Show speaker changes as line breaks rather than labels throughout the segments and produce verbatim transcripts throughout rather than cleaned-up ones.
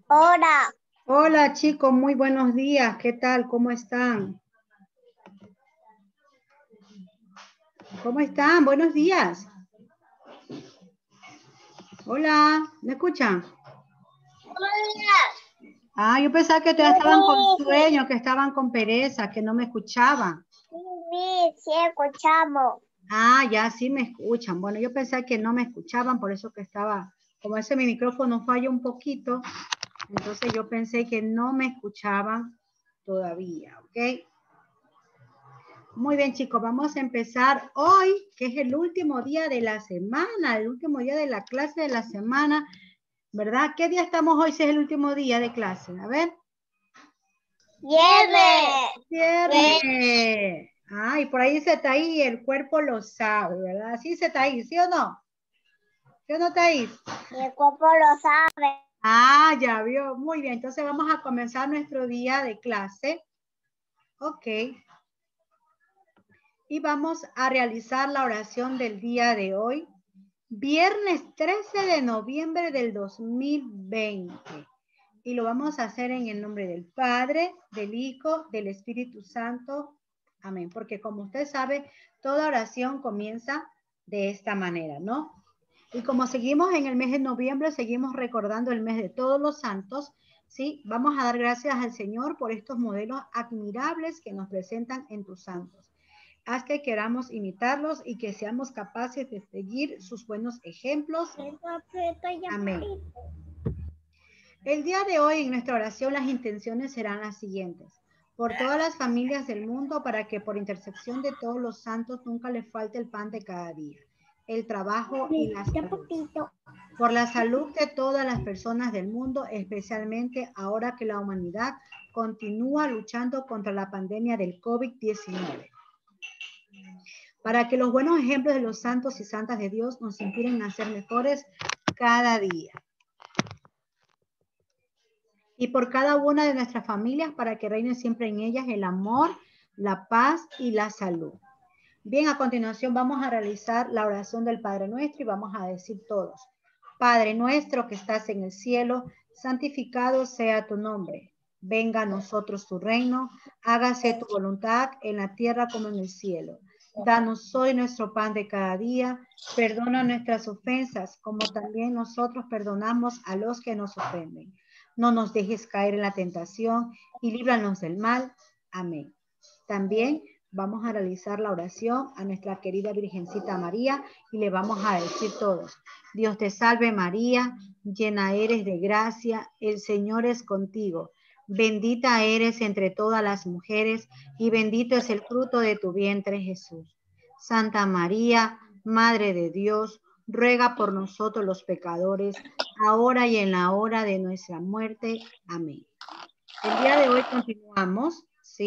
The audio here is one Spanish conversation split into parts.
Hola.
Hola chicos, muy buenos días. ¿Qué tal? ¿Cómo están? ¿Cómo están? Buenos días. Hola, ¿me escuchan?
Hola.
Ah, yo pensaba que ustedes estaban con sueño, que estaban con pereza, que no me escuchaban.
Sí, sí, escuchamos.
Ah, ya sí me escuchan. Bueno, yo pensaba que no me escuchaban, por eso que estaba, como ese mi micrófono falla un poquito, entonces yo pensé que no me escuchaban todavía, ¿ok? Muy bien, chicos, vamos a empezar hoy, que es el último día de la semana, el último día de la clase de la semana, ¿verdad? ¿Qué día estamos hoy si es el último día de clase? A ver.
Viernes.
Viernes. Ay, por ahí dice Taí, el cuerpo lo sabe, ¿verdad? Sí dice Taí, ¿sí o no? ¿Sí o no, Taí?
Y el cuerpo lo sabe.
Ah, ya vio. Muy bien, entonces vamos a comenzar nuestro día de clase. Ok. Y vamos a realizar la oración del día de hoy. Viernes trece de noviembre del dos mil veinte. Y lo vamos a hacer en el nombre del Padre, del Hijo, del Espíritu Santo. Amén. Porque como usted sabe, toda oración comienza de esta manera, ¿no? Y como seguimos en el mes de noviembre, seguimos recordando el mes de todos los santos, ¿sí? Vamos a dar gracias al Señor por estos modelos admirables que nos presentan en tus santos. Haz que queramos imitarlos y que seamos capaces de seguir sus buenos ejemplos. Amén. El día de hoy en nuestra oración las intenciones serán las siguientes. Por todas las familias del mundo para que por intercesión de todos los santos nunca les falte el pan de cada día, el trabajo y la salud. Por la salud de todas las personas del mundo, especialmente ahora que la humanidad continúa luchando contra la pandemia del COVID diecinueve. Para que los buenos ejemplos de los santos y santas de Dios nos inspiren a ser mejores cada día. Y por cada una de nuestras familias para que reine siempre en ellas el amor, la paz y la salud. Bien, a continuación vamos a realizar la oración del Padre Nuestro y vamos a decir todos. Padre nuestro que estás en el cielo, santificado sea tu nombre. Venga a nosotros tu reino, hágase tu voluntad en la tierra como en el cielo. Danos hoy nuestro pan de cada día, perdona nuestras ofensas como también nosotros perdonamos a los que nos ofenden. No nos dejes caer en la tentación y líbranos del mal. Amén. También vamos a realizar la oración a nuestra querida Virgencita María y le vamos a decir todos. Dios te salve María, llena eres de gracia, el Señor es contigo. Bendita eres entre todas las mujeres y bendito es el fruto de tu vientre Jesús. Santa María, Madre de Dios, ruega por nosotros los pecadores, ahora y en la hora de nuestra muerte. Amén. El día de hoy continuamos, ¿sí?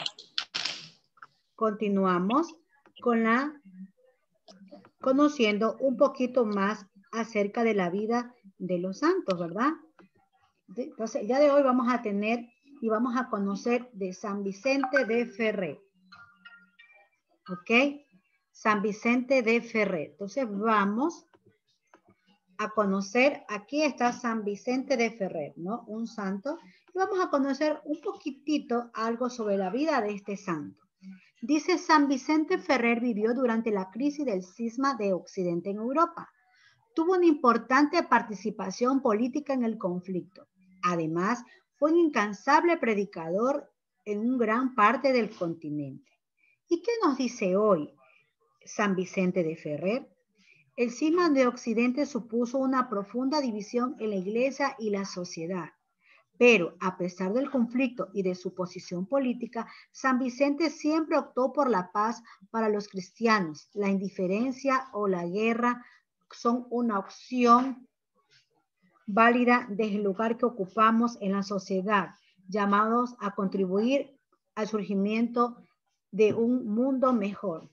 Continuamos con la, conociendo un poquito más acerca de la vida de los santos, ¿verdad? Entonces, el día de hoy vamos a tener y vamos a conocer de San Vicente de Ferrer. ¿Ok? San Vicente de Ferrer. Entonces, vamos a conocer, aquí está San Vicente de Ferrer, ¿no? Un santo. Y vamos a conocer un poquitito algo sobre la vida de este santo. Dice, San Vicente Ferrer vivió durante la crisis del cisma de Occidente en Europa. Tuvo una importante participación política en el conflicto. Además, fue un incansable predicador en una gran parte del continente. ¿Y qué nos dice hoy San Vicente de Ferrer? El cisma de Occidente supuso una profunda división en la iglesia y la sociedad. Pero, a pesar del conflicto y de su posición política, San Vicente siempre optó por la paz para los cristianos. La indiferencia o la guerra son una opción válida desde el lugar que ocupamos en la sociedad, llamados a contribuir al surgimiento de un mundo mejor.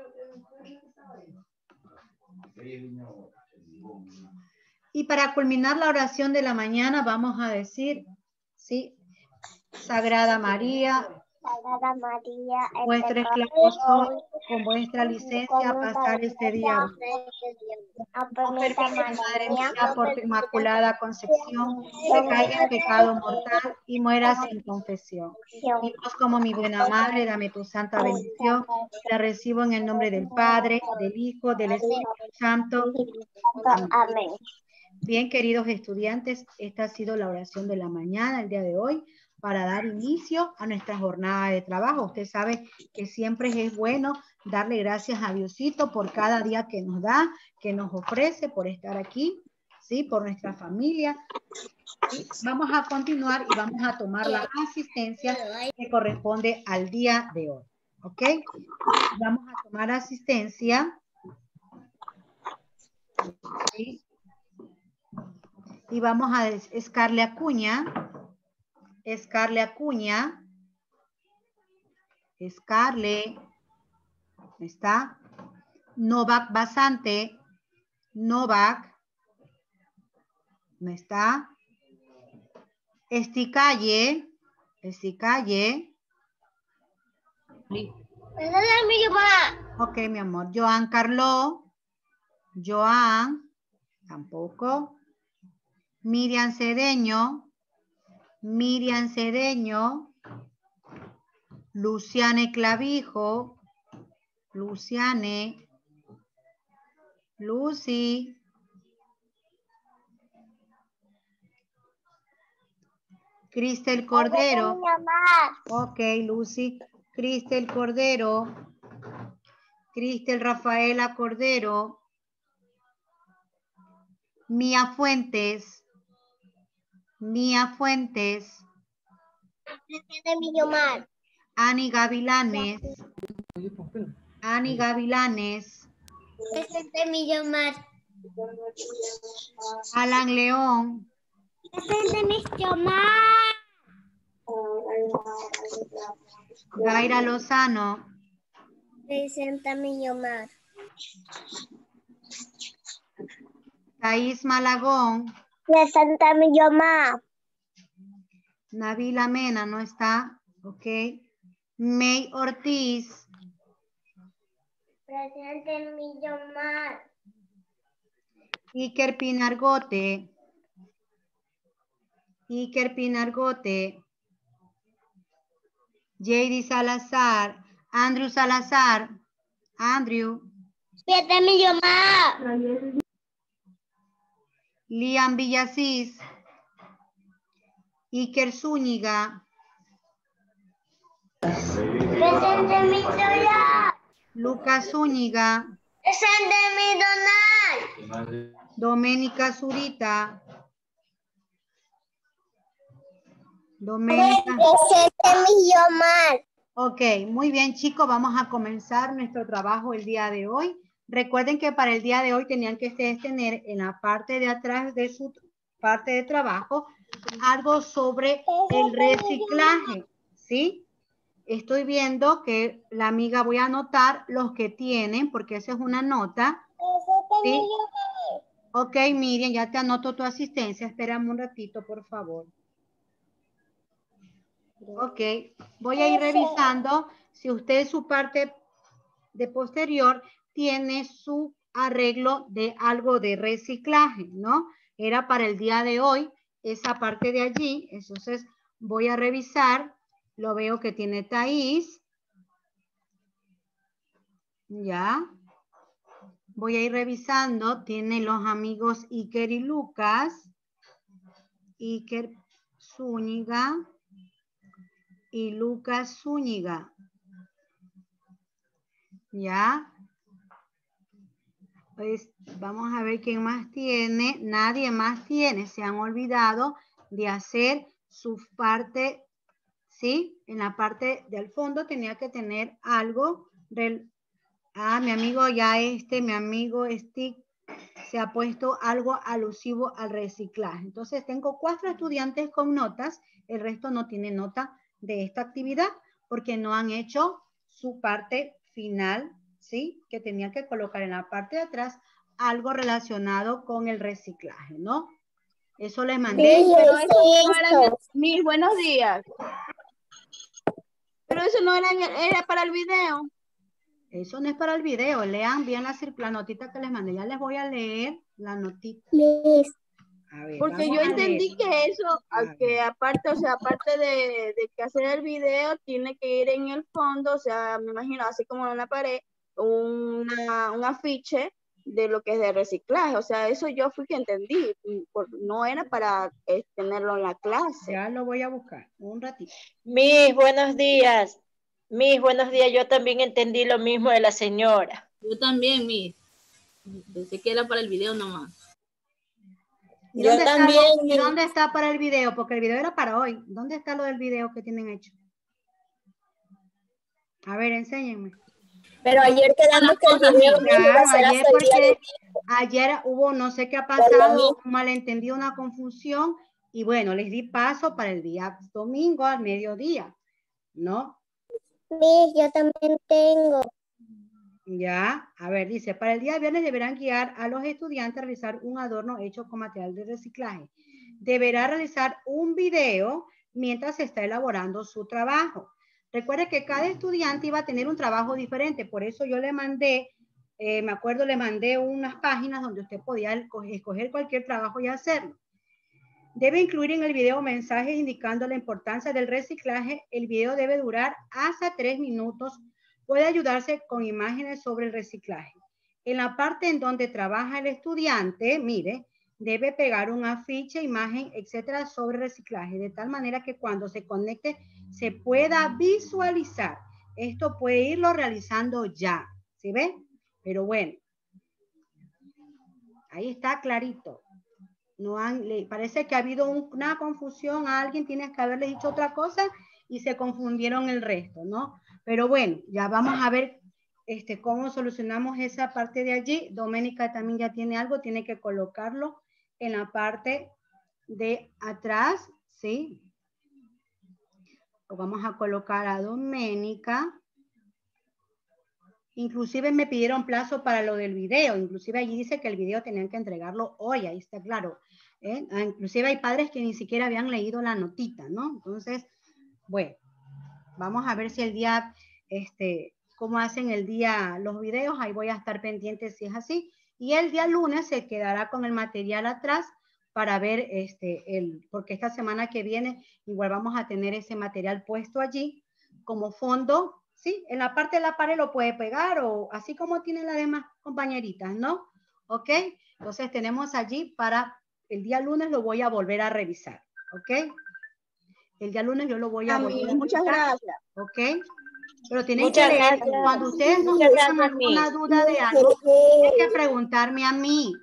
Y para culminar la oración de la mañana vamos a decir, ¿sí? Sagrada María,
Sagrada María,
Vuestro esclavo soy, con vuestra licencia pasar este día.
No
No
permita,
permite, Madre
mía,
mía, por tu inmaculada concepción, que caiga en pecado mortal y muera sin confesión. Y vos, como mi buena madre, dame tu santa bendición. La recibo en el nombre del Padre, del Hijo, del Espíritu Santo. Amén.
Amén.
Bien, queridos estudiantes, esta ha sido la oración de la mañana, el día de hoy, para dar inicio a nuestra jornada de trabajo. Usted sabe que siempre es bueno darle gracias a Diosito por cada día que nos da, que nos ofrece, por estar aquí, ¿sí? Por nuestra familia. ¿Sí? Vamos a continuar y vamos a tomar la asistencia que corresponde al día de hoy. ¿Ok? Vamos a tomar asistencia. ¿Sí? Y vamos a Escarle Acuña. Escarle Acuña. Escarle. ¿Está? Novak Basante. Novak. ¿No está? Esticalle. Esticalle. Ok, mi amor. Joan Carlo. Joan. Tampoco. Miriam Cedeño. Miriam Cedeño. Luciane Clavijo. Luciane. Lucy. Cristel Cordero. Ok, Lucy. Cristel Cordero. Cristel Rafaela Cordero. Mía Fuentes. Mía Fuentes. Ani Gavilanes. Ani Gavilanes.
Presente Millomar.
Alan León.
Presente Millomar.
Gaira Lozano.
Presente Millomar.
Thais Malagón.
Presente Millomar.
Nabila Mena no está. Ok. May Ortiz.
Presente Millomar.
Iker Pinargote. Iker Pinargote. J D Salazar. Andrew Salazar. Andrew.
Presente Millomar.
Liam Villasís. Iker Zúñiga.
Presente Millomar.
Lucas Zúñiga.
Presente Millomar.
Doménica Zurita. Doménica.
Presente Millomar.
Ok, muy bien, chicos, vamos a comenzar nuestro trabajo el día de hoy. Recuerden que para el día de hoy tenían que ustedes tener en la parte de atrás de su parte de trabajo algo sobre el reciclaje, ¿sí? Estoy viendo que la amiga voy a anotar los que tienen, porque esa es una nota. ¿Sí? Ok, Miriam, ya te anoto tu asistencia. Espérame un ratito, por favor. Ok, voy a ir revisando si usted su parte de posterior tiene su arreglo de algo de reciclaje, ¿no? Era para el día de hoy esa parte de allí, entonces voy a revisar, lo veo que tiene Thais, ya, voy a ir revisando, tiene los amigos Iker y Lucas, Iker Zúñiga y Lucas Zúñiga, ya. Pues vamos a ver quién más tiene. Nadie más tiene. Se han olvidado de hacer su parte, ¿sí? En la parte del fondo tenía que tener algo del... Ah, mi amigo ya este, mi amigo Stick, se ha puesto algo alusivo al reciclaje. Entonces tengo cuatro estudiantes con notas. El resto no tiene nota de esta actividad porque no han hecho su parte final, ¿sí? Que tenía que colocar en la parte de atrás algo relacionado con el reciclaje, ¿no? Eso les mandé.
Sí,
Pero
sí,
eso no
eso.
era... Mis buenos días. Pero Pero eso no era, era para el video.
Eso no es para el video. Lean bien la, la notita que les mandé. Ya les voy a leer la notita.
Listo.
A ver,
Porque
vamos
yo
a
entendí
leer.
que eso,
A
que
ver.
aparte, o sea, aparte de, de que hacer el video, tiene que ir en el fondo, o sea, me imagino, así como en una pared, una, un afiche de lo que es de reciclaje. O sea, eso yo fui que entendí. Por, no era para eh, tenerlo en la clase.
Ya lo voy a buscar. Un ratito.
Mis buenos días. Mis buenos días. Yo también entendí lo mismo de la señora.
Yo también, Miss. Pensé que era para el video nomás.
¿Y
Yo
dónde
también.
Está lo, ¿Y dónde está para el video? Porque el video era para hoy. ¿Dónde está lo del video que tienen hecho? A ver, enséñenme.
Pero ayer quedamos que el video no iba
Claro,
a ser
ayer
hasta el día de
porque ayer hubo, no sé qué ha pasado, un malentendido, una confusión, y bueno, les di paso para el día domingo al mediodía, ¿no?
Miss, yo también tengo.
Ya, a ver, dice, para el día viernes deberán guiar a los estudiantes a realizar un adorno hecho con material de reciclaje. Deberá realizar un video mientras se está elaborando su trabajo. Recuerde que cada estudiante iba a tener un trabajo diferente, por eso yo le mandé, eh, me acuerdo, le mandé unas páginas donde usted podía escoger cualquier trabajo y hacerlo. Debe incluir en el video mensajes indicando la importancia del reciclaje. El video debe durar hasta tres minutos. Puede ayudarse con imágenes sobre el reciclaje. En la parte en donde trabaja el estudiante, mire, debe pegar un afiche, imagen, etcétera, sobre reciclaje, de tal manera que cuando se conecte se pueda visualizar. Esto puede irlo realizando ya, ¿sí ve? Pero bueno, ahí está clarito. No han, le parece que ha habido un, una confusión, a alguien tiene que haberle dicho otra cosa y se confundieron el resto, ¿no? Pero bueno, ya vamos a ver este, cómo solucionamos esa parte de allí. Doménica también ya tiene algo, tiene que colocarlo en la parte de atrás, ¿sí? Lo vamos a colocar a Doménica. Inclusive me pidieron plazo para lo del video, inclusive allí dice que el video tenían que entregarlo hoy, ahí está claro. ¿eh? Inclusive hay padres que ni siquiera habían leído la notita, ¿no? Entonces, bueno, vamos a ver si el día, este, cómo hacen el día los videos, ahí voy a estar pendiente si es así. Y el día lunes se quedará con el material atrás para ver, este, el, porque esta semana que viene igual vamos a tener ese material puesto allí como fondo. Sí, en la parte de la pared lo puede pegar o así como tienen las demás compañeritas, ¿no? ¿Ok? Entonces tenemos allí para el día lunes lo voy a volver a revisar, ¿ok? El día lunes yo lo voy a
Mami,
volver a revisar.
muchas gracias.
¿Ok? Pero tienen
Muchas
que leer,
gracias.
cuando ustedes no
Muchas
tengan
gracias,
alguna
Miss.
duda de algo, tienen que preguntarme a mí,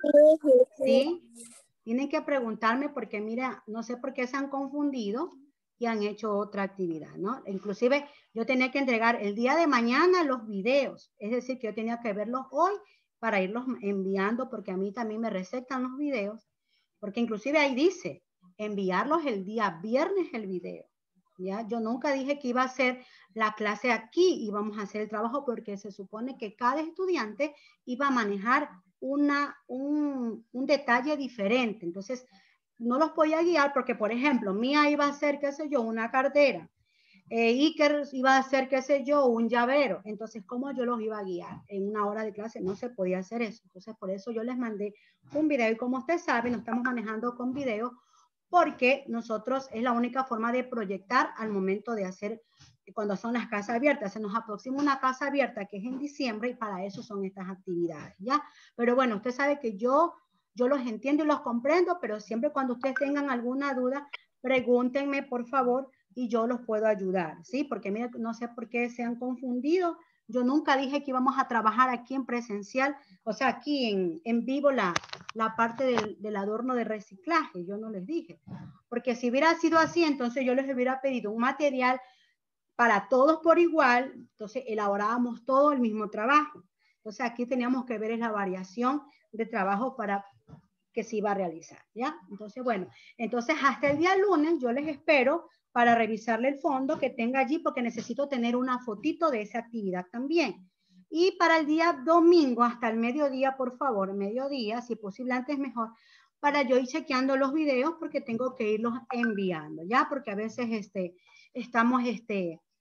¿sí? Tienen que preguntarme porque, mira, no sé por qué se han confundido y han hecho otra actividad, ¿no? Inclusive yo tenía que entregar el día de mañana los videos, es decir, que yo tenía que verlos hoy para irlos enviando porque a mí también me recetan los videos, porque inclusive ahí dice, enviarlos el día viernes el video, ¿ya? Yo nunca dije que iba a hacer la clase aquí, íbamos a hacer el trabajo porque se supone que cada estudiante iba a manejar una, un, un detalle diferente, entonces no los podía guiar porque, por ejemplo, Mía iba a hacer, qué sé yo, una cartera, eh, Iker iba a hacer, qué sé yo, un llavero, entonces, ¿cómo yo los iba a guiar? En una hora de clase no se podía hacer eso, entonces por eso yo les mandé un video y como usted sabe, nos estamos manejando con video porque nosotros es la única forma de proyectar al momento de hacer, cuando son las casas abiertas, se nos aproxima una casa abierta que es en diciembre y para eso son estas actividades, ¿ya? Pero bueno, usted sabe que yo Yo los entiendo y los comprendo, pero siempre cuando ustedes tengan alguna duda, pregúntenme, por favor, y yo los puedo ayudar, ¿sí? Porque mira, no sé por qué se han confundido. Yo nunca dije que íbamos a trabajar aquí en presencial, o sea, aquí en, en vivo la, la parte del, del adorno de reciclaje. Yo no les dije. Porque si hubiera sido así, entonces yo les hubiera pedido un material para todos por igual, entonces elaborábamos todo el mismo trabajo. Entonces aquí teníamos que ver la variación de trabajo para que se iba a realizar, ¿ya? Entonces, bueno, entonces hasta el día lunes yo les espero para revisarle el fondo que tenga allí porque necesito tener una fotito de esa actividad también. Y para el día domingo hasta el mediodía, por favor, mediodía, si posible antes mejor, para yo ir chequeando los videos porque tengo que irlos enviando, ¿ya? Porque a veces este, estamos este,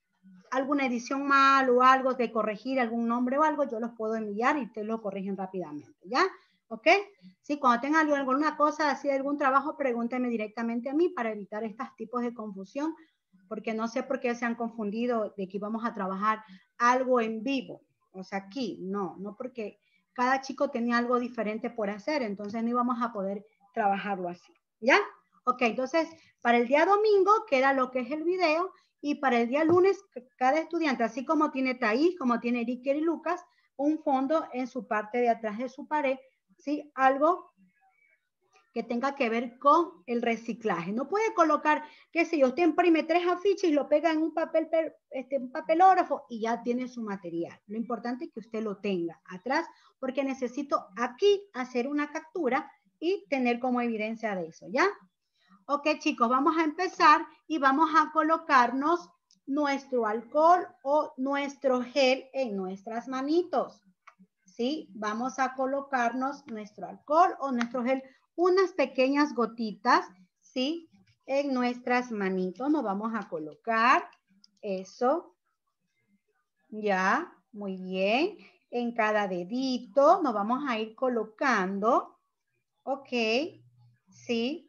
alguna edición mal o algo, de corregir algún nombre o algo, yo los puedo enviar y ustedes lo corrigen rápidamente, ¿ya? ¿Ok? Sí, cuando tengan alguna cosa así, algún trabajo, pregúntenme directamente a mí para evitar estos tipos de confusión, porque no sé por qué se han confundido de que vamos a trabajar algo en vivo. O sea, aquí, no, no porque cada chico tenía algo diferente por hacer, entonces no íbamos a poder trabajarlo así, ¿ya? Ok, entonces, para el día domingo queda lo que es el video y para el día lunes, cada estudiante, así como tiene Thaís, como tiene Ricker y Lucas, un fondo en su parte de atrás de su pared, ¿sí? Algo que tenga que ver con el reciclaje. No puede colocar, qué sé yo, usted imprime tres afiches y lo pega en un papel, este, un papelógrafo y ya tiene su material. Lo importante es que usted lo tenga atrás porque necesito aquí hacer una captura y tener como evidencia de eso, ¿ya? Ok, chicos, vamos a empezar y vamos a colocarnos nuestro alcohol o nuestro gel en nuestras manitos. ¿Sí? Vamos a colocarnos nuestro alcohol o nuestro gel, unas pequeñas gotitas, ¿sí? En nuestras manitos nos vamos a colocar eso. Ya, muy bien. En cada dedito nos vamos a ir colocando. Ok, ¿sí?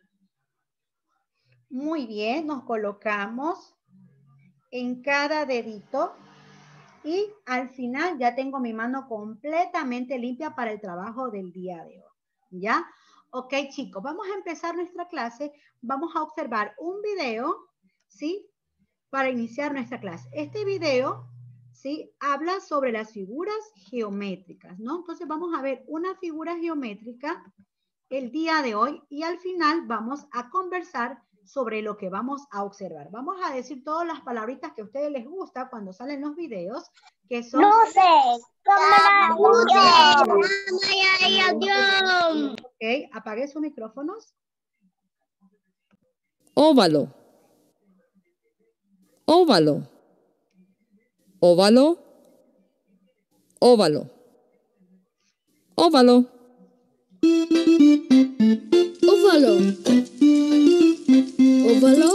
Muy bien, nos colocamos en cada dedito. Y al final ya tengo mi mano completamente limpia para el trabajo del día de hoy. ¿Ya? Ok, chicos, vamos a empezar nuestra clase. Vamos a observar un video, ¿sí? Para iniciar nuestra clase. Este video, ¿sí? Habla sobre las figuras geométricas, ¿no? Entonces vamos a ver una figura geométrica el día de hoy y al final vamos a conversar sobre lo que vamos a observar. Vamos a decir todas las palabritas que a ustedes les gusta cuando salen los videos, que son...
Luces, cámara,
Ok, apague sus micrófonos.
Óvalo. Óvalo. Óvalo. Óvalo. Óvalo. Óvalo. Óvalo.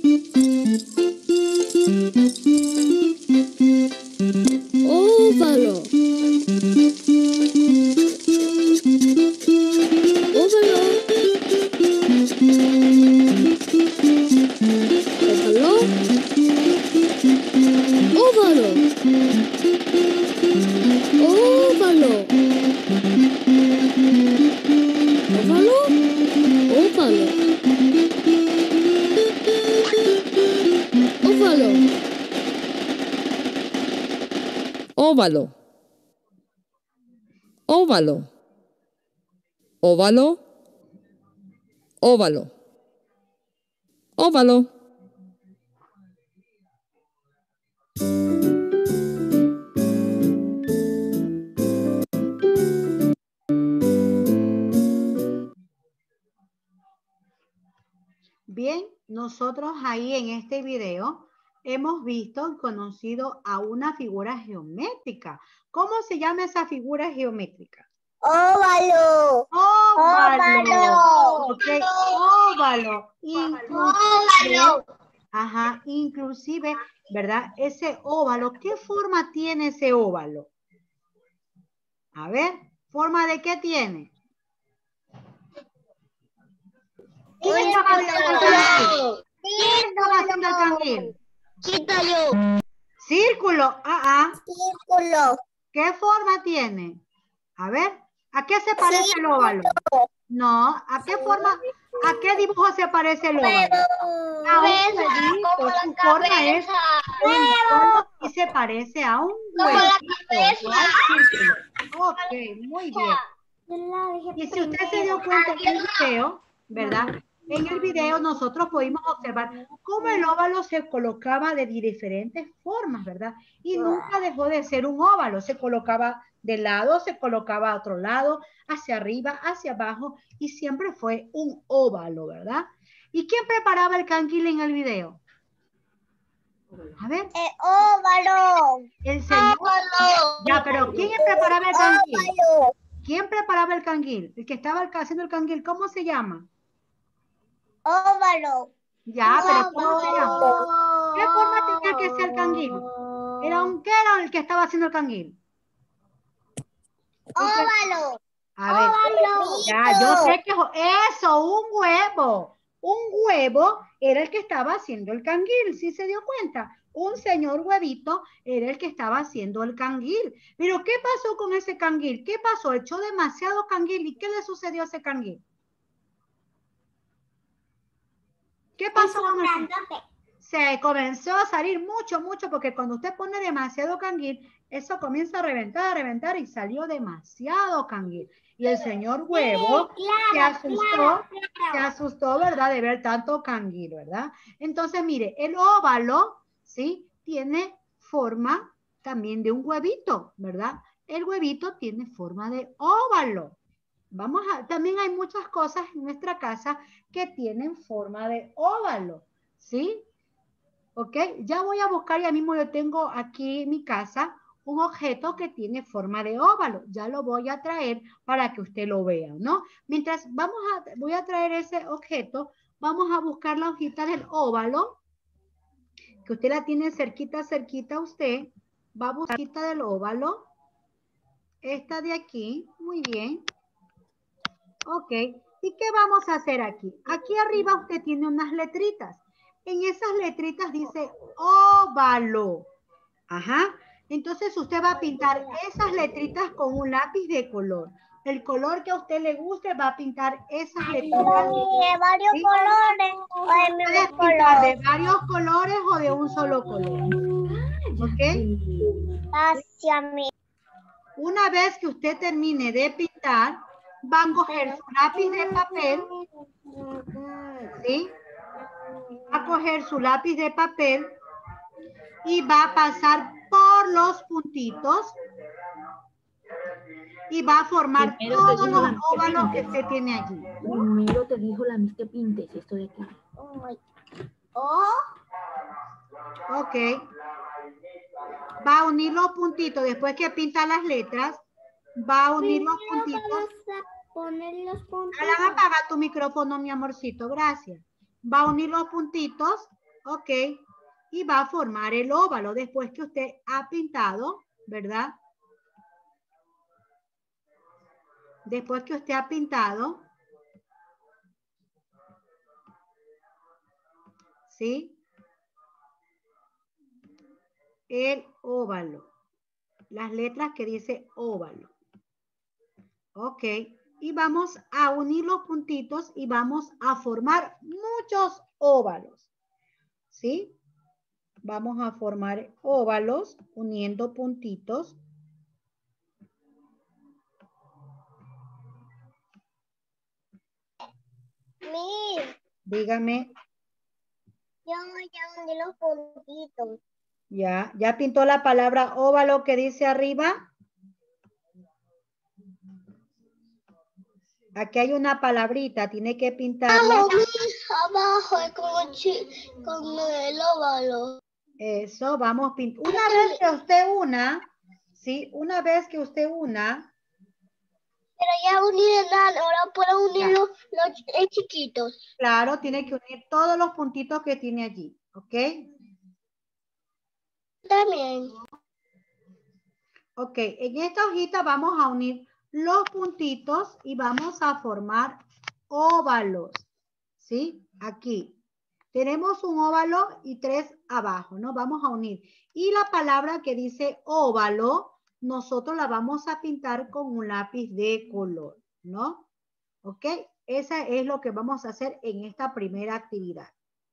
Óvalo. Óvalo. Óvalo. Óvalo. Óvalo. Óvalo. Óvalo. Óvalo. Óvalo. Óvalo. Óvalo.
Bien, nosotros ahí en este video hemos visto y conocido a una figura geométrica. ¿Cómo se llama esa figura geométrica?
óvalo,
Óvalo. Ok, óvalo. Inclusive, ajá, inclusive, ¿verdad? Ese óvalo, ¿qué forma tiene ese óvalo? A ver, ¿forma de qué tiene? ¿Qué estaba haciendo el canguil? ¿Qué estaba haciendo el canguil?
círculo,
Círculo, ah, ah.
círculo,
¿Qué forma tiene? A ver, ¿a qué se parece el óvalo? No, ¿a qué forma, a qué dibujo se parece el óvalo? A un huevito, su forma es un óvalo y se parece a un huevito, no al círculo. Ok, muy bien. Y si usted se dio cuenta en el video, ¿verdad? En el video nosotros pudimos observar cómo el óvalo se colocaba de diferentes formas, ¿verdad? Y nunca dejó de ser un óvalo. Se colocaba de lado, se colocaba a otro lado, hacia arriba, hacia abajo, y siempre fue un óvalo, ¿verdad? ¿Y quién preparaba el canguil en el video? A ver.
el óvalo,
El señor. Ya, pero ¿quién preparaba el canguil?
óvalo,
¿Quién preparaba el canguil? El que estaba haciendo el canguil, ¿cómo se llama?
óvalo,
Ya, pero ¿cómo se llama? ¿Qué forma tenía que ser el canguil? Era un, ¿qué era el que estaba haciendo el canguil?
Óvalo.
A ver,
Óvalo.
ya, yo sé que eso, un huevo. Un huevo era el que estaba haciendo el canguil, ¿sí se dio cuenta? Un señor huevito era el que estaba haciendo el canguil. Pero ¿qué pasó con ese canguil? ¿Qué pasó? Echó demasiado canguil. ¿Y qué le sucedió a ese canguil? ¿Qué pasó con ese? Se comenzó a salir mucho, mucho, porque cuando usted pone demasiado canguil, eso comienza a reventar, a reventar, y salió demasiado canguil. Y el señor huevo
Sí,
se
claro,
asustó,
claro,
se
claro.
asustó, ¿verdad? De ver tanto canguil, ¿verdad? Entonces, mire, el óvalo, ¿sí? Tiene forma también de un huevito, ¿verdad? El huevito tiene forma de óvalo. Vamos a, también hay muchas cosas en nuestra casa que tienen forma de óvalo, ¿sí? ¿Ok? Ya voy a buscar, ya mismo yo tengo aquí en mi casa un objeto que tiene forma de óvalo. Ya lo voy a traer para que usted lo vea, ¿no? Mientras vamos a, voy a traer ese objeto, vamos a buscar la hojita del óvalo, que usted la tiene cerquita, cerquita a usted. Va a buscar la hojita del óvalo. Esta de aquí, muy bien. Ok, ¿y qué vamos a hacer aquí? Aquí arriba usted tiene unas letritas. En esas letritas dice óvalo. Ajá. Entonces usted va a pintar esas letritas con un lápiz de color. El color que a usted le guste va a pintar esas letritas.
De varios
¿Sí?
colores o el
Puedes
mismo
pintar de
color.
varios colores o de un solo color. ¿Ok?
Hacia mí.
Una vez que usted termine de pintar, va a coger su lápiz de papel, ¿sí? Va a coger su lápiz de papel y va a pasar por los puntitos y va a formar
Primero te
todos
dijo
los
la mis que
óvalos que
pintes.
usted tiene allí.
Primero te dijo la mis que pintes esto de aquí.
Oh,
Ok. Va a unir los puntitos. Después que pinta las letras, va a unir los puntitos.
vamos a poner los puntos.
Alan, apaga tu micrófono, mi amorcito. Gracias. Va a unir los puntitos. Ok. Y va a formar el óvalo después que usted ha pintado, ¿verdad? Después que usted ha pintado, ¿sí? El óvalo. Las letras que dice óvalo. Ok. Y vamos a unir los puntitos y vamos a formar muchos óvalos. ¿Sí? Vamos a formar óvalos uniendo puntitos.
Mira,
Dígame.
yo ya uní los puntitos.
Ya, ya pintó la palabra óvalo que dice arriba. Aquí hay una palabrita, tiene que pintarla.
Abajo con, con el óvalo.
Eso, vamos pintando. Una vez que usted una, ¿sí? Una vez que usted una.
Pero ya uní el grande, ahora puedo unir los, los eh, chiquitos.
Claro, tiene que unir todos los puntitos que tiene allí, ¿ok?
También.
Ok, en esta hojita vamos a unir los puntitos y vamos a formar óvalos, ¿sí? Aquí. Tenemos un óvalo y tres abajo, ¿no? Vamos a unir. Y la palabra que dice óvalo, nosotros la vamos a pintar con un lápiz de color, ¿no? ¿Ok? Esa es lo que vamos a hacer en esta primera actividad.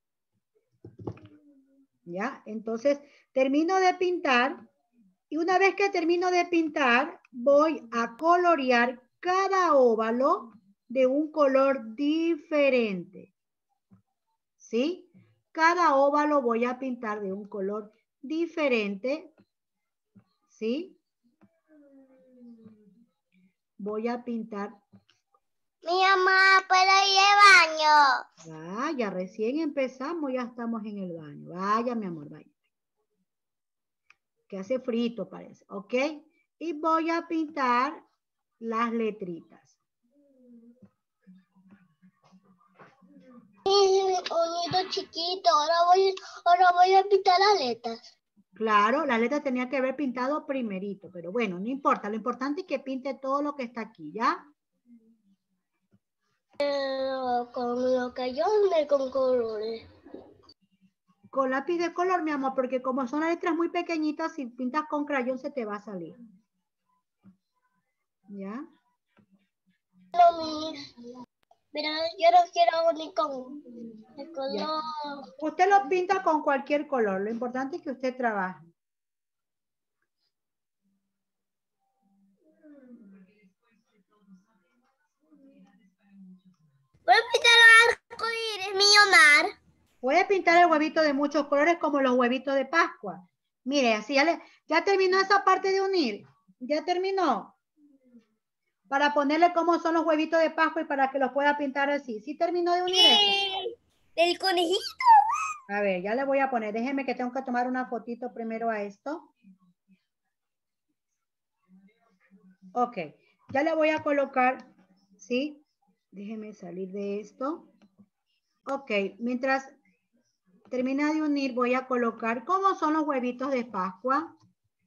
¿Ya? Entonces, termino de pintar. Y una vez que termino de pintar, voy a colorear cada óvalo de un color diferente. ¿Sí? Cada óvalo voy a pintar de un color diferente. ¿Sí? Voy a pintar.
Mi mamá, ¿puedo ir al baño?
Ah, ya recién empezamos, ya estamos en el baño. Vaya, mi amor, vaya. Que hace frito, parece. ¿Ok? Y voy a pintar las letritas.
Un nido chiquito, ahora voy, ahora voy a pintar las letras.
Claro, la letra tenía que haber pintado primerito, pero bueno, no importa. Lo importante es que pinte todo lo que está aquí, ¿ya?
Pero con lo que yo me con colores.
Con lápiz de color, mi amor, porque como son las letras muy pequeñitas, si pintas con crayón se te va a salir. ¿Ya?
Lo mismo. Pero yo no quiero ni con el color.
Ya. Usted lo pinta con cualquier color. Lo importante es que usted trabaje.
Voy a pintar el arco iris, mi Omar.
Puede pintar el huevito de muchos colores como los huevitos de Pascua. Mire, así ya, le, ya terminó esa parte de unir. Ya terminó. Para ponerle cómo son los huevitos de Pascua y para que los pueda pintar así. ¿Sí terminó de unir eso?
¿Del conejito?
A ver, ya le voy a poner. Déjeme que tengo que tomar una fotito primero a esto. Ok. Ya le voy a colocar, ¿sí? Déjeme salir de esto. Ok. Mientras termina de unir, voy a colocar cómo son los huevitos de Pascua.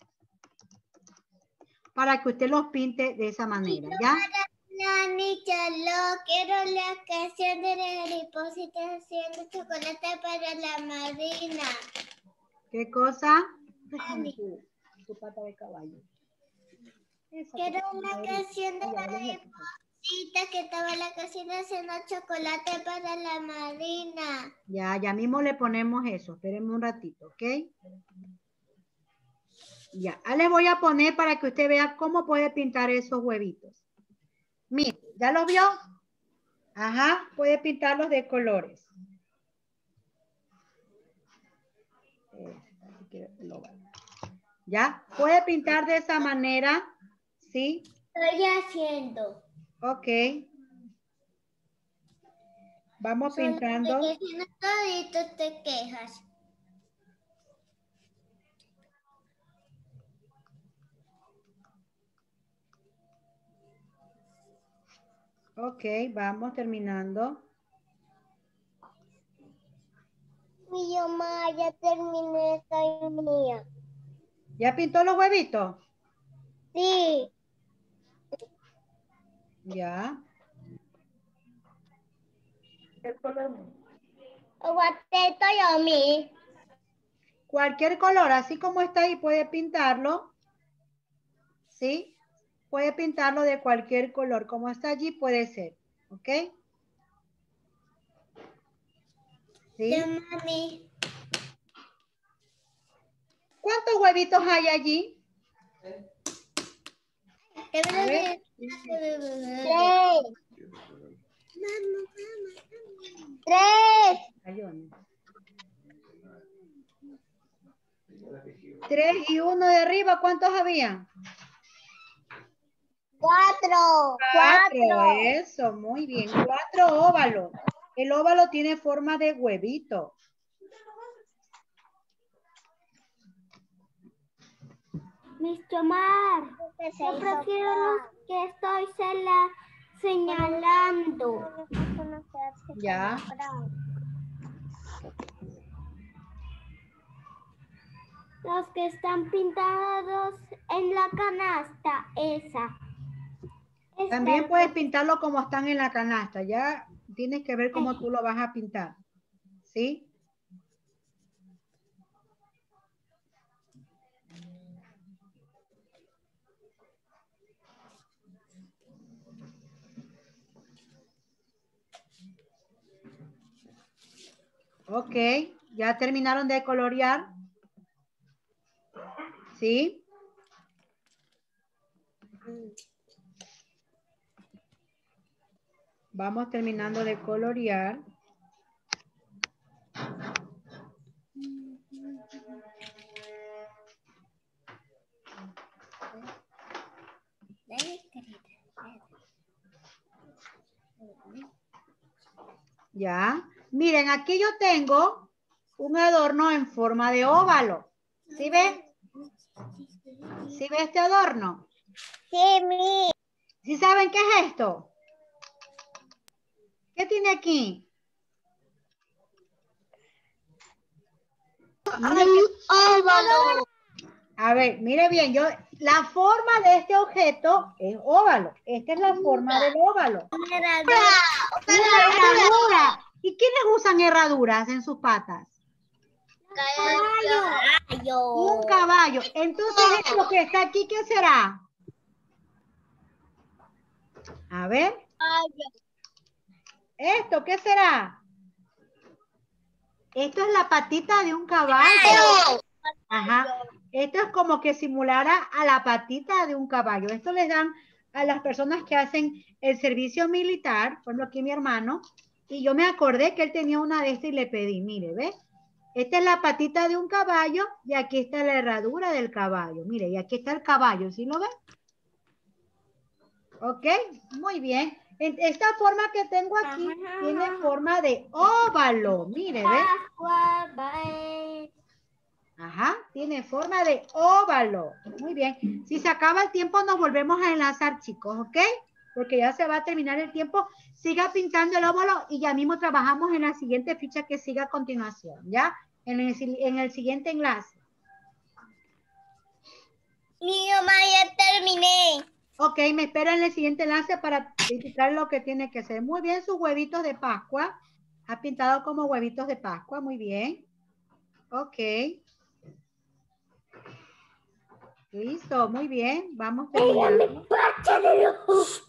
Para que usted los pinte de esa manera, ¿ya?
La niña, lo quiero la canción de la mariposita haciendo chocolate para la marina.
¿Qué cosa? Déjame tu, tu pata de caballo. Esa
Quiero
cosa
una
de
canción de
ella,
la
de ella.
mariposita que estaba en la cocina haciendo chocolate para la marina.
Ya, ya mismo le ponemos eso. Espérenme un ratito, ¿ok? Ya, ahora le voy a poner para que usted vea cómo puede pintar esos huevitos. Mire, ¿ya los vio? Ajá, puede pintarlos de colores. ¿Ya? Puede pintar de esa manera, ¿sí?
Estoy haciendo.
Ok. Vamos
Solo
pintando.
te quejas, todito te quejas.
Ok, vamos terminando.
Mi mamá ya terminé esta mía.
¿Ya pintó los huevitos?
Sí.
Ya.
Aguante yo mi.
Cualquier color, así como está ahí, puede pintarlo. ¿Sí? Puede pintarlo de cualquier color. Como está allí, puede ser. ¿Ok? ¿Sí?
Ya, mami.
¿Cuántos huevitos hay allí? A ver.
Tres. Tres.
Cayones. Tres y uno de arriba, ¿cuántos había?
Cuatro.
Cuatro, eso, muy bien. Cuatro óvalos. El óvalo tiene forma de huevito.
mister Omar, yo prefiero los que estoy sela- señalando.
Ya.
Los que están pintados en la canasta, esa. Esta.
También puedes pintarlo como están en la canasta. Ya tienes que ver cómo tú lo vas a pintar. ¿Sí? Ok. ¿Ya terminaron de colorear? ¿Sí? Vamos terminando de colorear. Ya. Miren, aquí yo tengo un adorno en forma de óvalo. ¿Sí ven? ¿Sí ve este adorno?
Sí, mi.
¿Sí saben qué es esto? ¿Qué tiene aquí?
Óvalo.
A ver, mire bien, yo, la forma de este objeto es óvalo. Esta es la forma del óvalo. Una herradura. ¿Y quiénes usan herraduras en sus patas?
Caballo.
Un caballo. Entonces, esto que está aquí, ¿qué será? A ver. ¿Esto qué será? Esto es la patita de un caballo. Ajá. Esto es como que simulara a la patita de un caballo. Esto les dan a las personas que hacen el servicio militar, por ejemplo aquí mi hermano, y yo me acordé que él tenía una de estas y le pedí, mire, ¿ve? Esta es la patita de un caballo y aquí está la herradura del caballo. Mire, y aquí está el caballo, ¿sí lo ven? Ok, muy bien. Esta forma que tengo aquí tiene forma de óvalo. Mire, ¿ve? Ajá, tiene forma de óvalo. Muy bien. Si se acaba el tiempo, nos volvemos a enlazar, chicos, ¿ok? Porque ya se va a terminar el tiempo. Siga pintando el óvalo y ya mismo trabajamos en la siguiente ficha que siga a continuación, ¿ya? En el, en el siguiente enlace.
Mi mamá, ya terminé.
Ok, me espera en el siguiente enlace para indicar lo que tiene que ser. Muy bien, sus huevitos de Pascua. Ha pintado como huevitos de Pascua. Muy bien. Ok. Listo, muy bien. Vamos terminando.